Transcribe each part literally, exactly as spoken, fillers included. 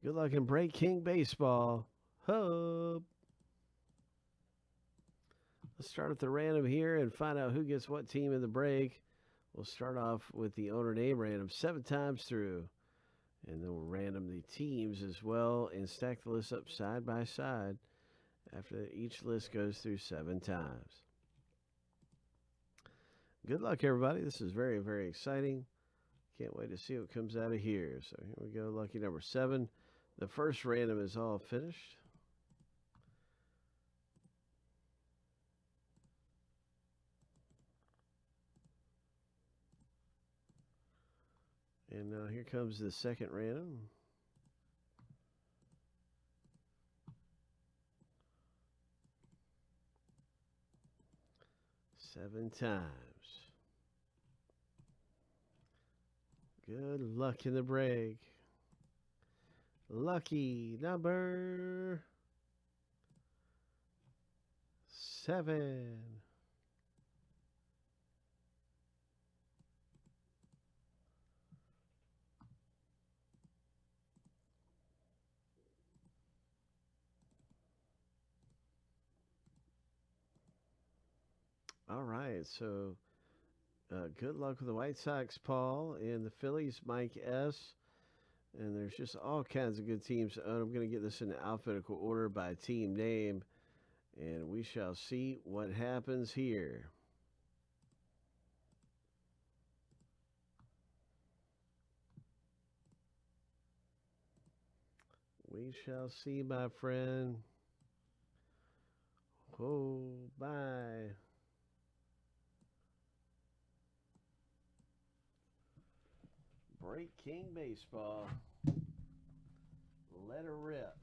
Good luck in Break King Baseball. Hope. Let's start at the random here and find out who gets what team in the break. We'll start off with the owner name random seven times through. And then we'll random the teams as well and stack the list up side by side after each list goes through seven times. Good luck, everybody. This is very, very exciting. Can't wait to see what comes out of here. So here we go, lucky number seven. The first random is all finished. And now here comes the second random. Seven times. Good luck in the break. Lucky number seven. All right, so uh, good luck with the White Sox, Paul, and the Phillies, Mike S. And there's just all kinds of good teams. Uh, I'm going to get this in alphabetical order by team name, and we shall see what happens here. We shall see, my friend. Oh, bye. Break King Baseball. Let her rip.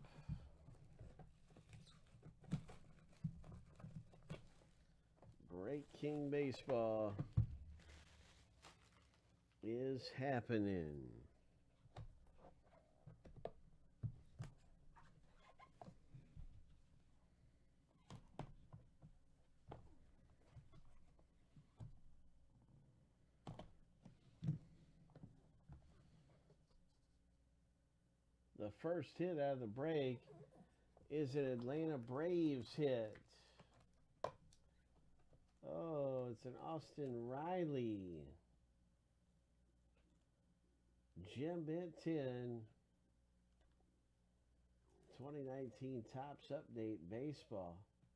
Break King Baseball is happening. The first hit out of the break is an Atlanta Braves hit. Oh, it's an Austin Riley. Jim Bent ten. twenty nineteen Topps Update Baseball.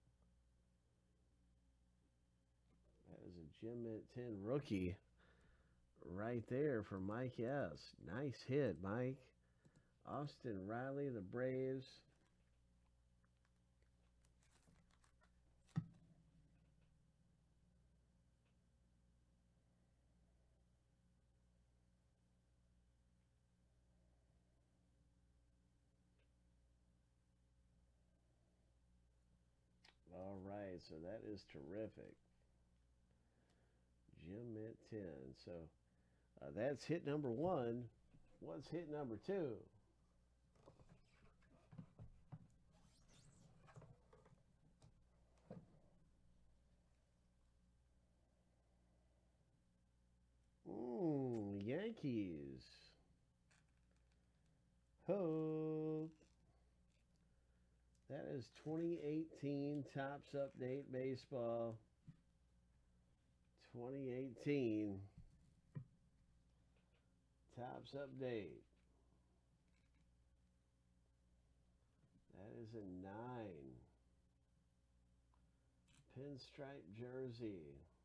That is a Jim Bent ten rookie right there for Mike S. Nice hit, Mike. Austin Riley, the Braves. All right, so that is terrific. Jim Mint ten. So uh, that's hit number one. What's hit number two? Mmm, Yankees. Hope. That is twenty eighteen Topps Update Baseball. twenty eighteen Topps Update. That is a nine. Pinstripe jersey.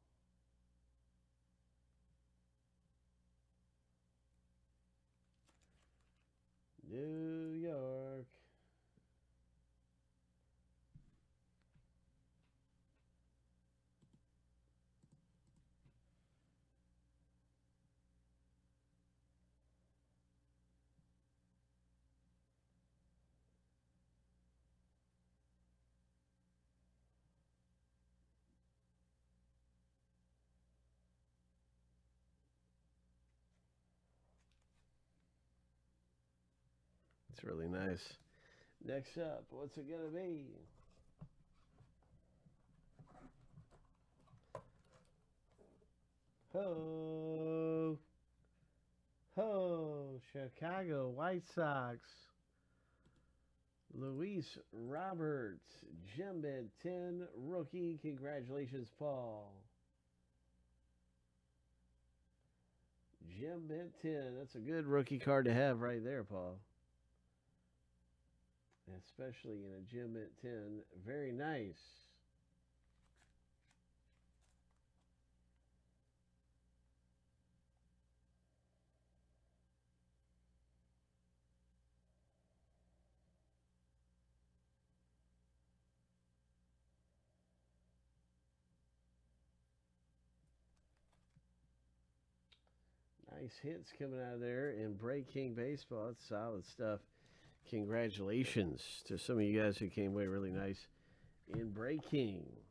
New York. It's really nice. Next up, what's it going to be? Ho! Ho! Chicago White Sox. Luis Roberts, Gem Mint ten rookie. Congratulations, Paul. Gem Mint ten. That's a good rookie card to have right there, Paul. Especially in a Gem Mint ten. Very nice. Nice hits coming out of there in Break King Baseball. That's solid stuff. Congratulations to some of you guys who came away really nice in Break King.